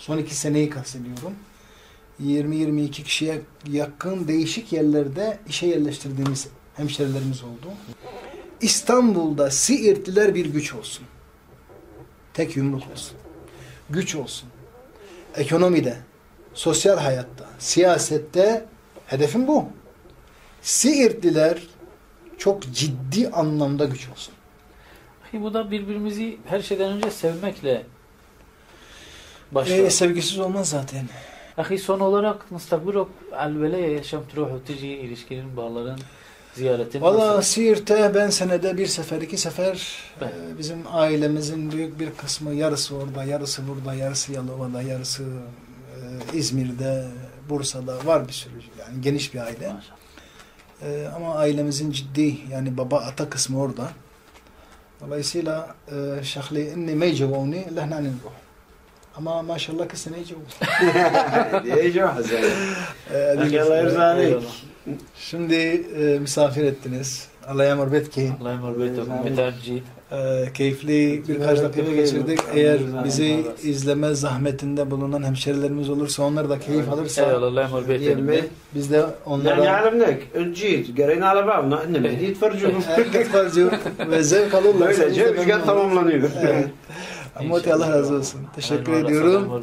son 2 seneyi kastediyorum. 20-22 kişiye yakın değişik yerlerde işe yerleştirdiğimiz hemşerilerimiz oldu. İstanbul'da Siirtliler bir güç olsun. Tek yumruk olsun. Güç olsun. Ekonomide, sosyal hayatta, siyasette hedefim bu. Siirtliler çok ciddi anlamda güç olsun. Bu da birbirimizi her şeyden önce sevmekle başlıyor. Sevgisiz olmaz zaten. Ahi son olarak Mustakbirok Alvele'ye yaşam truhu tici ilişkinin bağların ziyaretin Valla nasıl? Siirt'e ben senede 1 sefer 2 sefer bizim ailemizin büyük bir kısmı yarısı orada, yarısı burada, yarısı Yalova'da, yarısı İzmir'de, Bursa'da var bir sürü yani geniş bir aile. Ama ailemizin ciddi yani baba ata kısmı orada. Dolayısıyla şahli inni meycevuni lehnanin ruh. Ama maşallah ki sene yiyeceğim. Diyeceğim Hazreti. Allah rızaleyk. Şimdi misafir ettiniz. Allah'a emanet olun. Allah'a emanet olun. Meterci. Keyifli birkaç dakika geçirdik. Eğer bizi izleme zahmetinde bulunan hemşerilerimiz olursa onlar da keyif alırsa Allah'a emanet olun. biz de onlara يعلمنك الجيد قرينا على بعضنا انهم يتفرجون ve zevk alırlar. Böylece üçgen tamamlanıyor. Ama Allah razı olsun. Teşekkür ediyorum.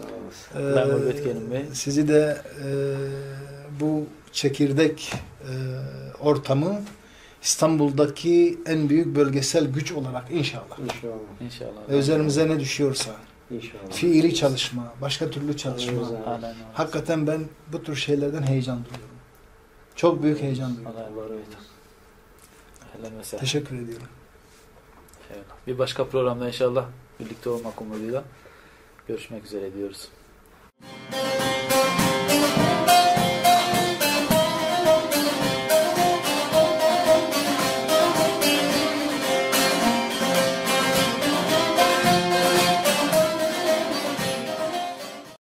Sizi de bu çekirdek ortamı İstanbul'daki en büyük bölgesel güç olarak inşallah. İnşallah. Ve üzerimize ne düşüyorsa İnşallah. fiili çalışma, başka türlü çalışma. Hakikaten ben bu tür şeylerden heyecan duyuyorum. Çok büyük heyecan duyuyorum. Teşekkür ediyorum. Bir başka programda inşallah birlikte olmak umuduyla görüşmek üzere diyoruz.